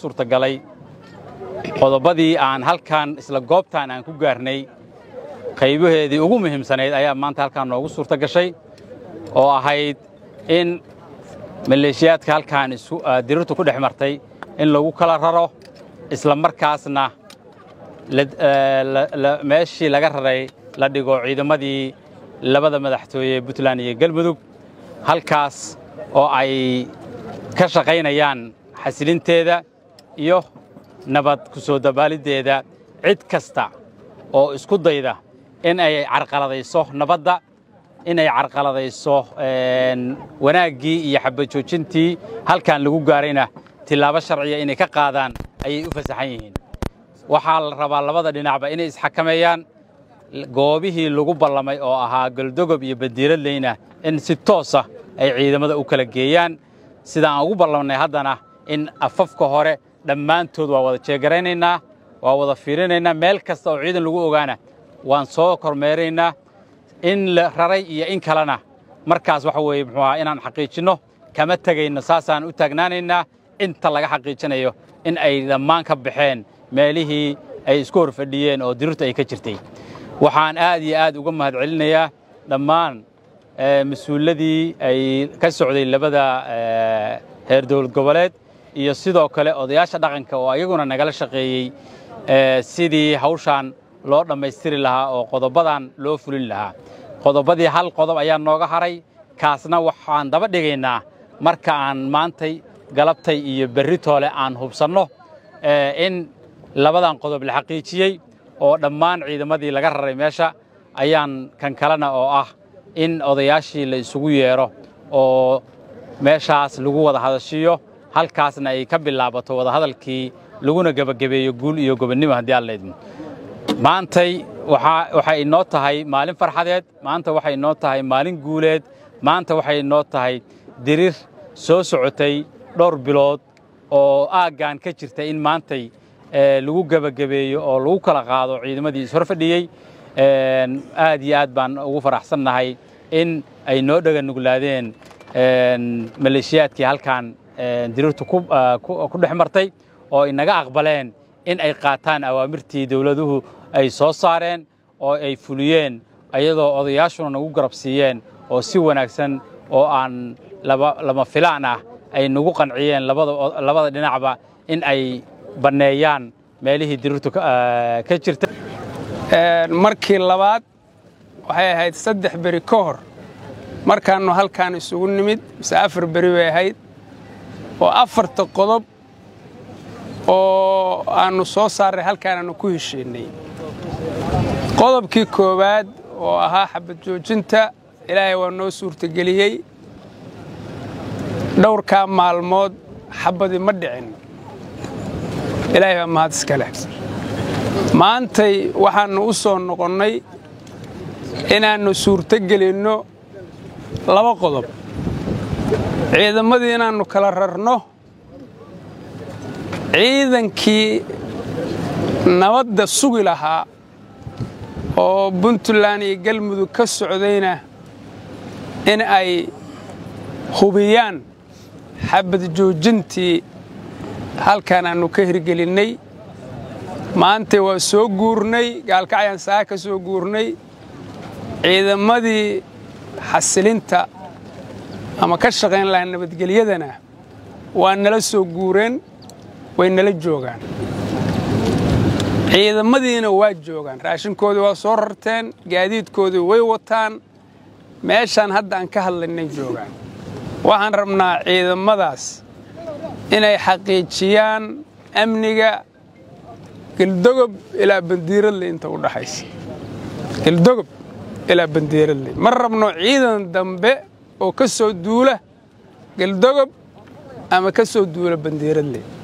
suurtagalay qodobadii aan halkan isla goobtan aan ku gaarnay qaybaheedii ugu muhiimsanayd ayaa maanta halkan noogu suurta gashay oo ahayd in maleeshiyaadka halkan dirirtu ku dhex martay in lagu kala raro isla markaasna meeshii laga raray la dhigo ciidamadii labada madaxtooye Puntland iyo Galmudug halkaas oo ay ka shaqaynayaan xasilinteeda iyo nabad ku soo dabaalideeda cid kasta oo isku dayda in ay carqaladayso nabadda in ay carqaladayso wanaaggii iyo xabajoojintii halkan lagu gaarayna tilaabo sharciya inay ka qaadaan ayay u fasaxan yihiin waxaa la rabaa labada dhinacba inay isxakameeyaan goobihii lagu ballamay oo ahaa Galdogob iyo Badiiradleyna in si toos ah ay ciidamada u kala geeyaan sida aan ugu ballamnay haddana in afafka hore dhammaantood waa wada jeegaraynayna waa wada fiirinaynaa meel kasta oo ciidan lagu ogaana waan soo kormeeraynaa in la raray iyo in kalena markaas waxa weeye muxuu ahaa inaan xaqiijino kama tagayno saasaan u taagnaanaynaa inta laga xaqiijinayo in ay dhammaan ka baxeen meelihii ay isku horfadhiyeen oo dirirtu ay ka jirtay waxaan aad iyo aad uga mahadcelinayaa dhammaan mas'uuladii ay ka socday labada heer dawlad goboleed iyo sidoo kale odayaasha dhaqanka oo ayaguna nagala shaqeeyay sidii hawshan loo dhammaystiri lahaa oo qodobadan loo fulin lahaa qodobadii hal qodob ayaa nooga haray kaasna waxaan daba dhigaynaa marka aan maantay galabtay iyo berri toole aan hubsanno in labadan qodob la xaqiijiyey oo dhammaan ciidamadii laga raray meesha ayaan kan kalena oo ah in odayaashii la isugu yeero oo meeshaas lagu wada hadashiyo halkaasna ay ka bilaabato wada hadalkii laguna gabagabeeyo guul iyo gobonnimo haddii aan leedmo maantay waxay inoo tahay maalin farxadeed maanta waxay inoo tahay maalin guuleed maanta waxay inoo tahay dirir soo socotay dhowr bilood oo aaggan ka jirta in maantay lagu gabagabeeyo oo lagu kala qaado ciidamadii is horfadhiyey aad iyo aad baan ugu faraxsannahay in ay noo dhaga nuglaadeen maleeshiyaadkii halkan dirirtu ku dhex martay oo inaga aqbaleen in ay qaataan awaamirtii dawladuhu ay soo saareen oo ay fuliyeen ayadoo odayaashuna nagu garab siiyeen oo si wanaagsan oo aan lama filaan ah ay nagu qanciyeen labada dhinacba in ay banneeyaan meelihii dirirtu ka jirta markii labaad waxay ahayd 3 beri ka hor markaannu halkaan isugu nimid mise 4 beri bay ahayd oo 4 qodob oo aannu soo saarray halkaan aannu ku heshiinay qodobkii koowaad oo ahaa xabad joojinta ilaahay waa noo suurtageliyey dhowrkaa maalmood xabadii ma dhicin ilaahay baa mahad iska leh maantay waxaannu u soo noqonnay inaannu suurtogelinno 2 qodob ciidamadii inaannu kala rarno ciidankii nabadda sugi lahaa oo Puntland iyo Galmudug ka socdayna in ay hubiyaan xabad joojintii halkaan aannu ka hirgelinnay maanta waa soo guurnay gaalkacyaan saa ka soo guurnay ciidamadii xasilinta ama ka shaqayn lahaa nabadgelyadana waa nala soo guureen way nala joogaan ciidamadiina waa joogaan raashinkoodii waa soo rarteen gaadiidkoodii way wataan meeshaan hadda aan ka hadlaynay joogaan waxaan rabnaa ciidamadaas inay xaqiijiyaan amniga Galdogob ilaa Badiiradley inta u dhaxaysa Galdogob ilaa Badiiradley ma rabno ciidan dambe oo ka soo duula Galdogob ama ka soo duula Badiiradley